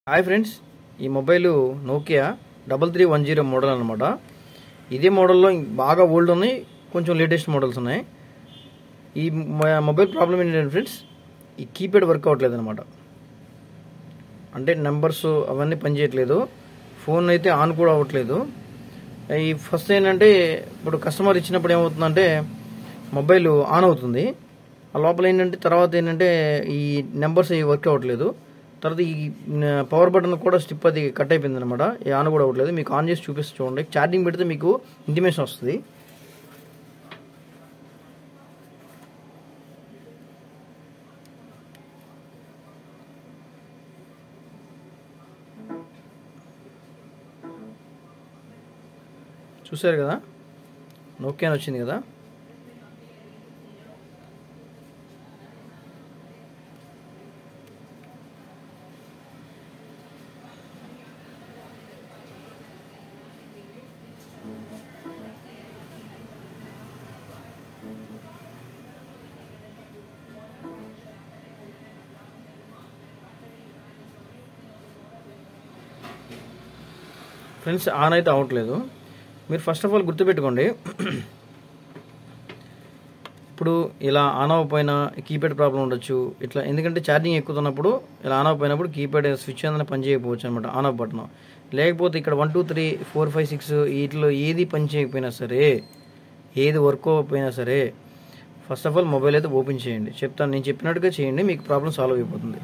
Hi friends, ఈ mobile Nokia 3310 model అనమాట. ఇదే మోడల్లో బాగా ఓల్డ్ ఉన్నాయి, కొంచెం లేటెస్ట్ మోడల్స్ ఉన్నాయి. ఈ మొబైల్ ప్రాబ్లం ఏంటంటే ఫ్రెండ్స్, ఈ కీప్యాడ్ వర్క్ అవ్వట్లేదు అనమాట. అంటే నెంబర్స్ అవన్నీ పనిచేయట్లేదు, ఫోన్ అయితే ఆన్ కూడా అవ్వట్లేదు. ఈ ఫస్ట్ ఏంటంటే, ఇప్పుడు కస్టమర్ ఇచ్చినప్పుడు ఏమవుతుందంటే మొబైల్ ఆన్ అవుతుంది, ఆ లోపల ఏంటంటే తర్వాత ఏంటంటే ఈ నెంబర్స్ వర్క్ అవ్వట్లేదు. తర్వాత ఈ పవర్ బటన్ కూడా స్టిప్ అది కట్ అయిపోయింది అనమాట. ఈ ఆన్ కూడా అవ్వట్లేదు. మీకు ఆన్ చేసి చూపిస్తే చూడండి, ఛార్జింగ్ పెడితే మీకు ఇంటిమేషన్ వస్తుంది. చూసారు కదా, నోకియా వచ్చింది కదా. ఫ్రెండ్స్, ఆన్ అయితే అవ్వట్లేదు. మీరు ఫస్ట్ ఆఫ్ ఆల్ గుర్తుపెట్టుకోండి, ఇప్పుడు ఇలా ఆన్ అవ్వకపోయినా కీప్యాడ్ ప్రాబ్లం ఉండొచ్చు ఇట్లా. ఎందుకంటే ఛార్జింగ్ ఎక్కుతున్నప్పుడు ఇలా ఆన్ అవ్వకపోయినప్పుడు కీప్యాడ్ స్విచ్ ఏదైనా పని చేయకపోవచ్చు అనమాట, ఆన్ ఆఫ్ బటన్. లేకపోతే ఇక్కడ 1 2 3 4 5 6 వీటిలో ఏది పని చేయకపోయినా సరే, ఏది వర్క్ అవ్వకపోయినా సరే, ఫస్ట్ ఆఫ్ ఆల్ మొబైల్ అయితే ఓపెన్ చేయండి. చెప్తాను, నేను చెప్పినట్టుగా చేయండి, మీకు ప్రాబ్లం సాల్వ్ అయిపోతుంది.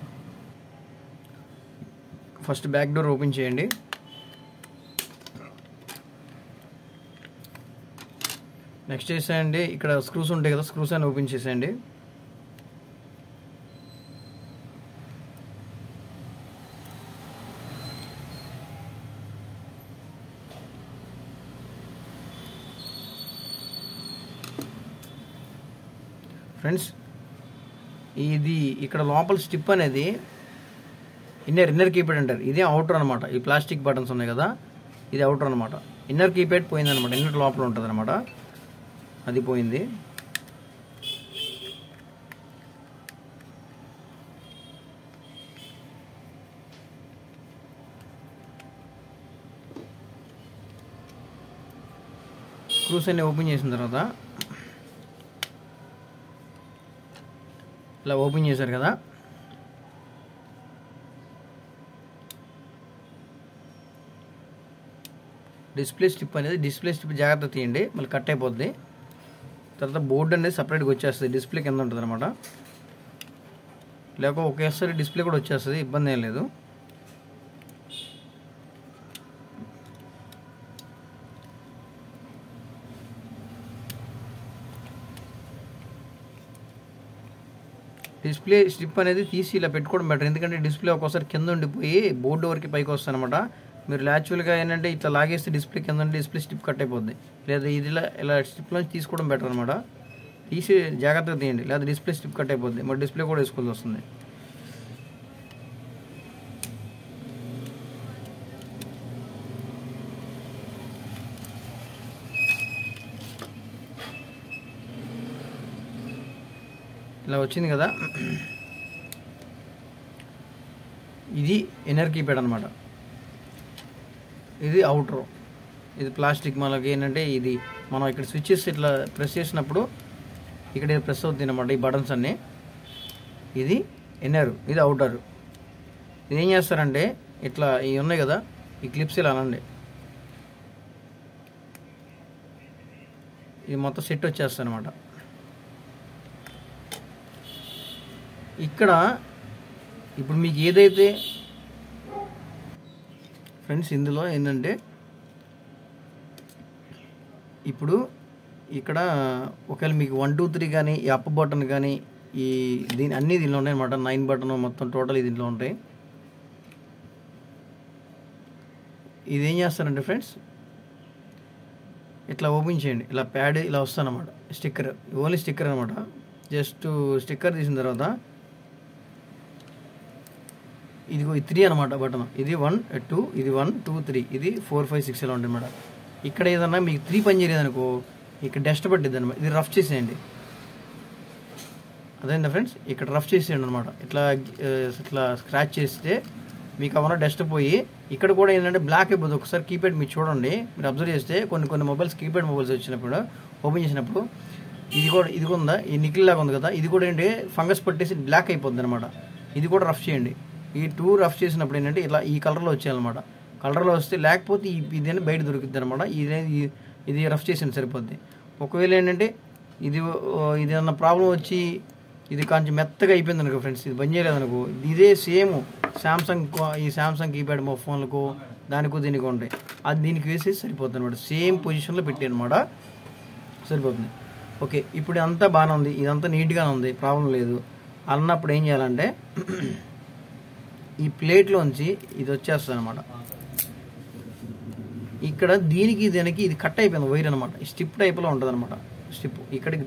ఫస్ట్ బ్యాక్ డోర్ ఓపెన్ చేయండి. నెక్స్ట్ చేసేయండి, ఇక్కడ స్క్రూస్ ఉంటాయి కదా, స్క్రూస్ అని ఓపెన్ చేసేయండి. ఫ్రెండ్స్, ఇది ఇక్కడ లోపల స్టిప్ అనేది ఇన్నర్ కీప్యాడ్ అంటారు, ఇదే అవుటర్ అనమాట. ఈ ప్లాస్టిక్ బటన్స్ ఉన్నాయి కదా, ఇది అవుటర్ అనమాట. ఇన్నర్ కీప్యాడ్ పోయింది అనమాట, ఇన్నర్ లోపల ఉంటుంది అనమాట, అది పోయింది. స్క్రూస్ అన్ని ఓపెన్ చేసిన తర్వాత ఇలా ఓపెన్ చేశారు కదా, డిస్ప్లే స్టిప్ అనేది, డిస్ప్లే స్టిప్ జాగ్రత్త తీయండి, మళ్ళీ కట్ అయిపోద్ది. తర్వాత బోర్డు అనేది సపరేట్గా వచ్చేస్తుంది, డిస్ప్లే కింద ఉంటుంది అనమాట. లేకపోతే ఒకేసారి డిస్ప్లే కూడా వచ్చేస్తుంది, ఇబ్బంది ఏం లేదు. డిస్ప్లే స్ట్రిప్ అనేది తీసి ఇలా పెట్టుకోవడం బెటర్, ఎందుకంటే డిస్ప్లే ఒక్కోసారి కింద ఉండిపోయి బోర్డు వరకు పైకి వస్తుంది అనమాట. మీరు యాక్చువల్గా ఏంటంటే ఇట్లా లాగేస్తే డిస్ప్లే కింద ఉండి డిస్ప్లే స్ట్రిప్ కట్ అయిపోద్ది. లేదా ఇది ఇలా స్ట్రిప్లో తీసుకోవడం బెటర్ అనమాట. తీసి జాగ్రత్తగా తీయండి, లేదా డిస్ప్లే స్ట్రిప్ కట్ అయిపోద్ది, మరి డిస్ప్లే కూడా వేసుకోవాల్సి వస్తుంది. ఇలా వచ్చింది కదా, ఇది ఇన్నర్ కీప్యాడ్ అనమాట, ఇది అవుటర్. ఇది ప్లాస్టిక్. మనకి ఏంటంటే ఇది మనం ఇక్కడ స్విచ్చెస్ ఇట్లా ప్రెస్ చేసినప్పుడు ఇక్కడ ప్రెస్ అవుతుంది అనమాట, ఈ బటన్స్ అన్నీ. ఇది ఇన్నర్, ఇది అవుటర్. ఇది ఏం చేస్తారంటే ఇట్లా ఇవి ఉన్నాయి కదా, ఈ క్లిప్స్ ఇలా అనండి, ఇది మొత్తం సెట్ వచ్చేస్తుంది అనమాట. ఇక్కడ ఇప్పుడు మీకు ఏదైతే ఫ్రెండ్స్, ఇందులో ఏంటంటే ఇప్పుడు ఇక్కడ ఒకవేళ మీకు 1 2 3 కానీ ఈ అప్ బటన్ కానీ ఈ అన్నీ దీనిలో ఉన్నాయి అనమాట. 9 బటన్ మొత్తం టోటల్ దీంట్లో ఉంటాయి. ఇది ఏం చేస్తారంటే ఫ్రెండ్స్, ఇట్లా ఓపెన్ చేయండి, ఇలా ప్యాడ్ ఇలా వస్తుంది అనమాట. స్టిక్కర్, ఓన్లీ స్టిక్కర్ అనమాట. జస్ట్ స్టిక్కర్ తీసిన తర్వాత ఇదిగో 3 అనమాట బటన్. ఇది 1 2, ఇది 1 2 3, ఇది 4 5 6 ఇలా ఉంటుంది మేడం. ఇక్కడ ఏదన్నా మీకు 3 పని చేయలేదు అనుకో, ఇక్కడ డస్ట్ పట్టిద్ది అనమాట. ఇది రఫ్ చేసేయండి. అదేందా ఫ్రెండ్స్, ఇక్కడ రఫ్ చేసేయండి అనమాట. ఇట్లా స్క్రాచ్ చేస్తే మీకు అవన్న డస్ట్ పోయి ఇక్కడ కూడా ఏంటంటే బ్లాక్ అయిపోతుంది. ఒకసారి కీప్యాడ్ మీరు చూడండి, మీరు అబ్జర్వ్ చేస్తే కొన్ని మొబైల్స్ కీప్యాడ్ మొబైల్స్ వచ్చినప్పుడు ఓపెన్ చేసినప్పుడు ఇది ఉందా, ఈ నికిల్ లాగా ఉంది కదా, ఇది కూడా ఏంటి ఫంగస్ పట్టేసి బ్లాక్ అయిపోతుంది అనమాట. ఇది కూడా రఫ్ చేయండి. ఈ 2 రఫ్ చేసినప్పుడు ఏంటంటే ఇలా ఈ కలర్లో వచ్చేయాలన్నమాట. కలర్లో వస్తే, లేకపోతే ఇది బయట దొరుకుతుంది అనమాట. ఇది రఫ్ చేసింది సరిపోద్ది. ఒకవేళ ఏంటంటే ఇది ఏమన్నా ప్రాబ్లం వచ్చి ఇది కొంచెం మెత్తగా అయిపోయింది అనుకో ఫ్రెండ్స్, ఇది బంద్ చేయలేదు అనుకో, ఇదే సేమ్ శాంసంగ్ కీప్యాడ్ ఫోన్లకు దానికో దీనికి ఉంటాయి, అది దీనికి వేసి సరిపోతుంది అనమాట. సేమ్ పొజిషన్లో పెట్టి అనమాట సరిపోతుంది. ఓకే, ఇప్పుడు అంతా బాగానే ఉంది, ఇదంతా నీట్గానే ఉంది, ప్రాబ్లం లేదు అన్నప్పుడు ఏం చేయాలంటే ఈ ప్లేట్లోంచి ఇది వచ్చేస్తుంది అనమాట. ఇక్కడ దీనికి ఇది కట్ అయిపోయింది వైర్ అనమాట. స్టిప్ టైప్లో ఉంటుంది అనమాట. స్టిప్ ఇక్కడికి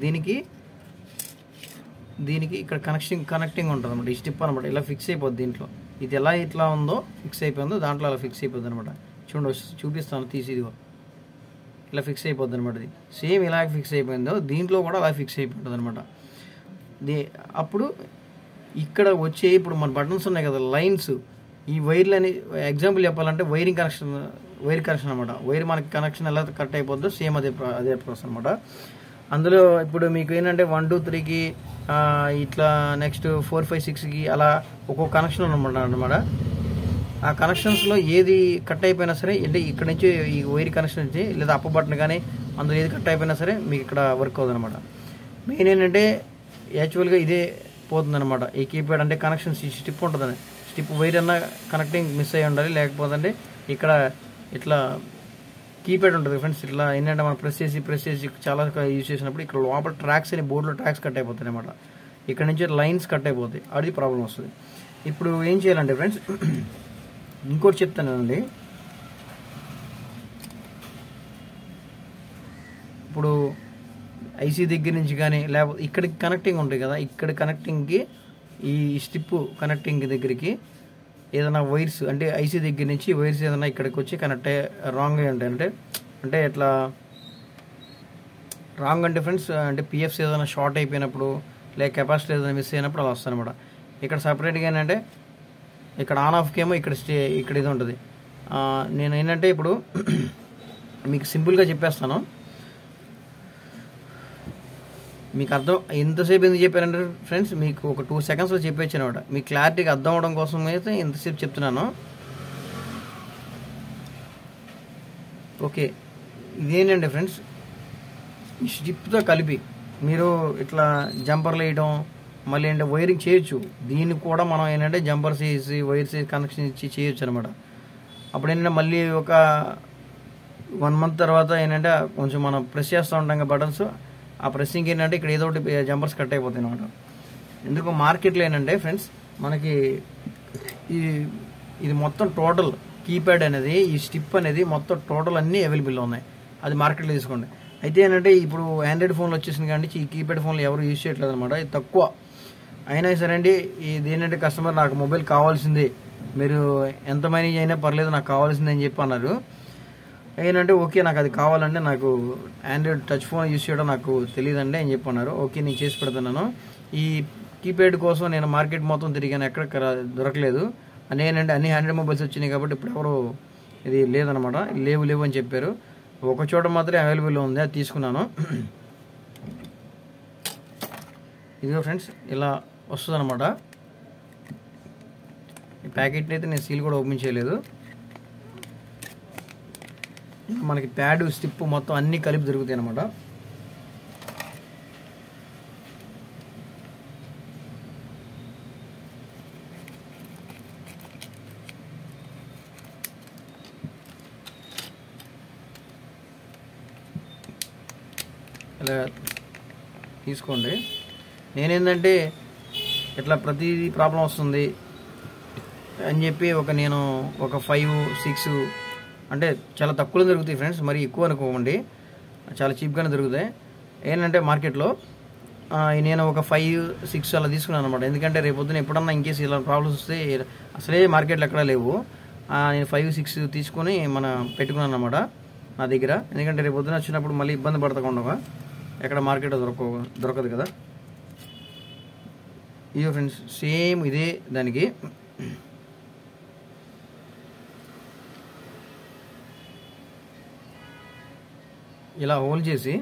దీనికి ఇక్కడ కనెక్టింగ్ ఉంటుంది అనమాట. ఈ స్టిప్ అనమాట ఇలా ఫిక్స్ అయిపోద్ది. దీంట్లో ఇది ఎలా ఇట్లా ఉందో ఫిక్స్ అయిపోయిందో దాంట్లో అలా ఫిక్స్ అయిపోద్ది అనమాట. చూడండి, చూపిస్తాను తీసి, ఇదిగో ఇలా ఫిక్స్ అయిపోద్ది అనమాట. ఇది సేమ్ ఇలా ఫిక్స్ అయిపోయిందో దీంట్లో కూడా అలా ఫిక్స్ అయిపోతుంది అనమాట. అప్పుడు ఇక్కడ వచ్చే ఇప్పుడు మన బటన్స్ ఉన్నాయి కదా, లైన్స్, ఈ వైర్లు అని ఎగ్జాంపుల్ చెప్పాలంటే వైర్ కనెక్షన్ అనమాట. వైర్ మనకి కనెక్షన్ ఎలా కట్ అయిపోద్దో సేమ్ అదే ప్రాసెస్ అనమాట. అందులో ఇప్పుడు మీకు ఏంటంటే 1 2 3కి ఇట్లా నెక్స్ట్ 4 5 6కి అలా ఒక్కొక్క కనెక్షన్ అనమాట. ఆ కనెక్షన్స్లో ఏది కట్ అయిపోయినా సరే, అంటే ఇక్కడ నుంచి ఈ వైర్ కనెక్షన్ నుంచి లేదా అప్ బటన్ కానీ అందులో ఏది కట్ అయిపోయినా సరే మీకు ఇక్కడ వర్క్ అవుతుంది అనమాట. మెయిన్ ఏంటంటే యాక్చువల్గా ఇదే పోతుంది అనమాట. ఈ కీప్యాడ్ అంటే కనెక్షన్ స్టిప్ ఉంటుందని, స్టిప్ వైర్ అన్నా కనెక్టింగ్ మిస్ అయ్యి ఉండాలి, లేకపోతే ఇక్కడ ఇట్లా కీప్యాడ్ ఉంటుంది ఫ్రెండ్స్. ఇట్లా ఏంటంటే మనం ప్రెస్ చేసి చాలా యూజ్ చేసినప్పుడు ఇక్కడ లోపల ట్రాక్స్ అని బోర్డులో ట్రాక్స్ కట్ అయిపోతాయి అనమాట. ఇక్కడ నుంచి లైన్స్ కట్ అయిపోతాయి, అది ప్రాబ్లం వస్తుంది. ఇప్పుడు ఏం చేయాలంటే ఫ్రెండ్స్, ఇంకోటి చెప్తానండి. ఇప్పుడు ఐసీ దగ్గర నుంచి కానీ లేకపోతే ఇక్కడికి కనెక్టింగ్ ఉంటుంది కదా, ఇక్కడ కనెక్టింగ్కి ఈ స్టిప్ కనెక్టింగ్ దగ్గరికి ఏదైనా వైర్స్ అంటే ఐసీ దగ్గర నుంచి వైర్స్ ఏదైనా ఇక్కడికి వచ్చి కనెక్ట్ రాంగ్ అయ్యి ఉంటాయి. అంటే ఎట్లా రాంగ్ అంటే ఫ్రెండ్స్, అంటే పిఎఫ్స్ ఏదైనా షార్ట్ అయిపోయినప్పుడు లేక కెపాసిటీ ఏదైనా మిస్ అయినప్పుడు అలా వస్తుంది అనమాట. ఇక్కడ సపరేట్గా ఏంటంటే ఇక్కడ ఆన్ ఆఫ్కి ఏమో ఇక్కడ ఇది ఉంటుంది. నేను ఏంటంటే ఇప్పుడు మీకు సింపుల్గా చెప్పేస్తాను, మీకు అర్థం. ఎంతసేపు ఎందుకు చెప్పారంటే ఫ్రెండ్స్, మీకు ఒక 2 సెకండ్స్లో చెప్పేచ్చాను అనమాట. మీకు క్లారిటీగా అర్థం అవడం కోసం అయితే ఎంతసేపు చెప్తున్నాను. ఓకే, ఇదేంటంటే ఫ్రెండ్స్, ఈ స్టిప్తో కలిపి మీరు ఇట్లా జంపర్లు వేయడం, మళ్ళీ ఏంటంటే వైరింగ్ చేయొచ్చు. దీనికి కూడా మనం ఏంటంటే జంపర్స్ వేసి వైర్స్ కనెక్షన్ ఇచ్చి చేయొచ్చు అనమాట. అప్పుడు ఏంటంటే మళ్ళీ ఒక 1 మంత్ తర్వాత ఏంటంటే కొంచెం మనం ప్రెస్ చేస్తూ ఉంటాం కదా బటన్స్, ఆ ప్రెస్సింగ్ ఏంటంటే ఇక్కడ ఏదో ఒకటి జంపర్స్ కట్ అయిపోతాయి అనమాట. ఎందుకు మార్కెట్లో ఏంటంటే ఫ్రెండ్స్ మనకి ఇది మొత్తం టోటల్ కీప్యాడ్ అనేది, ఈ స్టిప్ అనేది మొత్తం టోటల్ అన్నీ అవైలబుల్లో ఉన్నాయి. అది మార్కెట్లో తీసుకోండి. అయితే ఏంటంటే ఇప్పుడు ఆండ్రాయిడ్ ఫోన్లు వచ్చేసింది కానీ ఈ కీప్యాడ్ ఫోన్లు ఎవరు యూజ్ చేయట్లేదు అనమాట. ఇది తక్కువ అయినా సరే అండి. ఇది ఏంటంటే కస్టమర్ నాకు మొబైల్ కావాల్సింది, మీరు ఎంత మనీ అయినా పర్లేదు నాకు కావాల్సింది అని చెప్పి అన్నారు. ఏంటంటే ఓకే నాకు అది కావాలంటే, నాకు ఆండ్రాయిడ్ టచ్ ఫోన్ యూజ్ చేయడం నాకు తెలియదండి అని చెప్పి అన్నారు. ఓకే నేను చేసి పెడుతున్నాను. ఈ కీప్యాడ్ కోసం నేను మార్కెట్ మొత్తం తిరిగాను, ఎక్కడ దొరకలేదు. నేనంటే అన్ని ఆండ్రాయిడ్ మొబైల్స్ వచ్చినాయి కాబట్టి ఇప్పుడు ఎవరు ఇది లేదనమాట, లేవు అని చెప్పారు. ఒక చోట మాత్రమే అవైలబుల్ ఉంది, అది తీసుకున్నాను. ఇదిగో ఫ్రెండ్స్ ఇలా వస్తుంది అనమాట. ఈ ప్యాకెట్ని అయితే నేను సీల్ కూడా ఓపెన్ చేయలేదు. మనకి ప్యాడ్ స్టిప్ మొత్తం అన్ని కలిపి దొరుకుతాయి అనమాట. ఇలా తీసుకోండి. నేనేంటంటే ఇట్లా ప్రతిదీ ప్రాబ్లం వస్తుంది అని చెప్పి నేను ఒక 5 6 అంటే చాలా తక్కువలో దొరుకుతాయి ఫ్రెండ్స్, మరి ఎక్కువ అనుకోండి, చాలా చీప్గానే దొరుకుతాయి. ఏంటంటే మార్కెట్లో నేను ఒక 5 6 అలా తీసుకున్నాను అనమాట. ఎందుకంటే రేపొద్దున ఎప్పుడన్నా ఇంకేసి ఇలా ప్రాబ్లమ్స్ వస్తే అసలే మార్కెట్లో ఎక్కడా లేవు. నేను 5 6 తీసుకొని పెట్టుకున్నాను అనమాట నా దగ్గర. ఎందుకంటే రేపొద్దున వచ్చినప్పుడు మళ్ళీ ఇబ్బంది పడకుండా ఎక్కడ మార్కెట్లో దొరకదు కదా. ఇదో ఫ్రెండ్స్ సేమ్ ఇదే దానికి ఇలా హోల్డ్ చేసి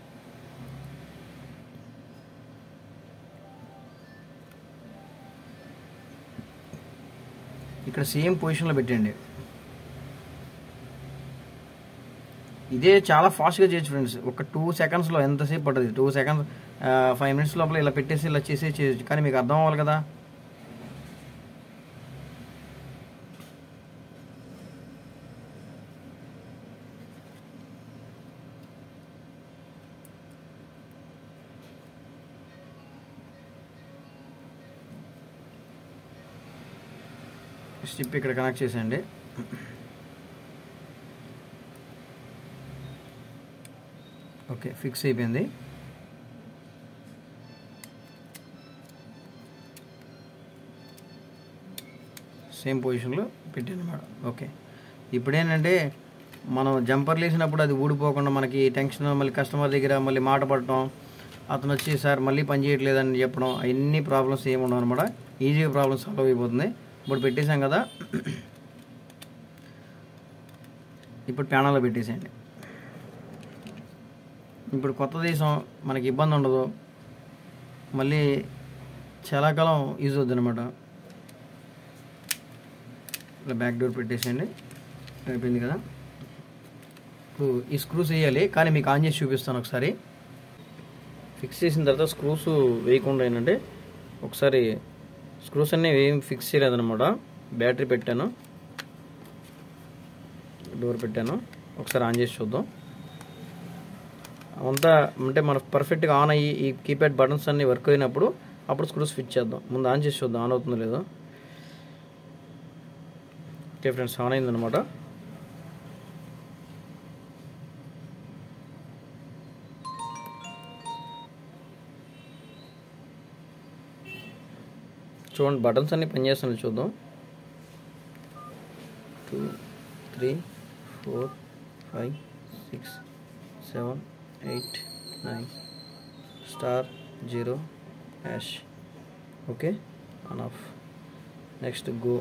ఇక్కడ సేమ్ పొజిషన్లో పెట్టండి. ఇదే చాలా ఫాస్ట్గా చేయొచ్చు ఫ్రెండ్స్. ఒక 2 సెకండ్స్లో ఎంతసేపు పడుతుంది, 2 సెకండ్స్ 5 మినిట్స్ లోపల ఇలా పెట్టేసి ఇలా చేయొచ్చు. కానీ మీకు అర్థం అవ్వాలి కదా. స్టిప్ ఇక్కడ కనెక్ట్ చేసేయండి. ఓకే, ఫిక్స్ అయిపోయింది. సేమ్ పొజిషన్లో పెట్టాను అన్నమాట. ఓకే, ఇప్పుడు ఏంటంటే మనం జంపర్లు వేసినప్పుడు అది ఊడిపోకుండా మనకి టెన్షన్, మళ్ళీ కస్టమర్ దగ్గర మళ్ళీ మాట పడటం, అతను వచ్చి సార్ మళ్ళీ పని చేయట్లేదని చెప్పడం, అన్ని ప్రాబ్లమ్స్ ఏమి ఉండవు అనమాట. ఈజీగా ప్రాబ్లమ్ సాల్వ్ అయిపోతుంది. ఇప్పుడు పెట్టేసాం కదా, ఇప్పుడు ప్యానల్లో పెట్టేసేయండి. ఇప్పుడు కొత్త దేశం మనకి ఇబ్బంది ఉండదు, మళ్ళీ చాలా కాలం యూజ్ అవుద్ది అనమాట. ఇలా బ్యాక్ డోర్ పెట్టేసేయండి. అయిపోయింది కదా. ఇప్పుడు ఈ స్క్రూస్ వేయాలి, కానీ మీకు ఆన్ చేసి చూపిస్తాను ఒకసారి. ఫిక్స్ చేసిన తర్వాత స్క్రూస్ వేయకుండా ఏంటంటే ఒకసారి స్క్రూస్ అన్నీ ఏం ఫిక్స్ చేయలేదన్నమాట. బ్యాటరీ పెట్టాను, డోర్ పెట్టాను. ఒకసారి ఆన్ చేసి చూద్దాం. అంతా అంటే మనకు పర్ఫెక్ట్గా ఆన్ అయ్యి ఈ కీప్యాడ్ బటన్స్ అన్నీ వర్క్ అయినప్పుడు అప్పుడు స్క్రూస్ ఫిట్ చేద్దాం. ముందు ఆన్ చేసి చూద్దాం ఆన్ అవుతుందో లేదో. ఓకే ఫ్రెండ్స్, ఆన్ అయిందనమాట. చూడండి బటన్స్ అన్నీ పనిచేస్తున్నాయి, చూద్దాం. 2 3 4 5 6 7 8 9 *0#. Okay, on off. Next go.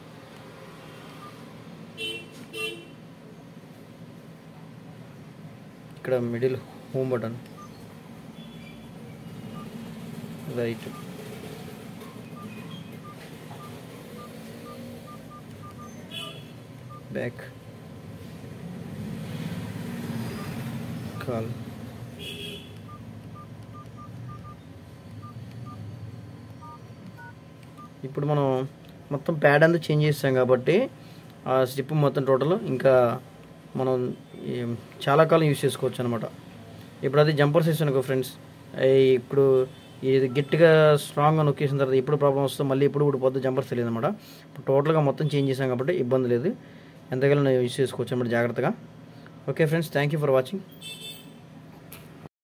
ఇక్కడ middle home button, right, back, call. ఇప్పుడు మనం మొత్తం ప్యాడ్ అంతా చేంజ్ చేస్తాం కాబట్టి ఆ స్ట్రిప్ మొత్తం టోటల్ ఇంకా మనం చాలా కాలం యూజ్ చేసుకోవచ్చు అనమాట. ఇప్పుడు అది జంపర్స్ వేసాను అనుకో ఫ్రెండ్స్, ఇప్పుడు ఇది గట్టిగా స్ట్రాంగ్గా నొక్కేసిన తర్వాత ఎప్పుడు ప్రాబ్లం వస్తుందో మళ్ళీ ఎప్పుడు ఊడిపోద్దు జంపర్స్ తెలియదు అనమాట. ఇప్పుడు టోటల్గా మొత్తం చేంజ్ చేసాం కాబట్టి ఇబ్బంది లేదు, ఎంతకాలం యూజ్ చేసుకోవచ్చు అనమాట జాగ్రత్తగా. Okay friends, thank you for watching.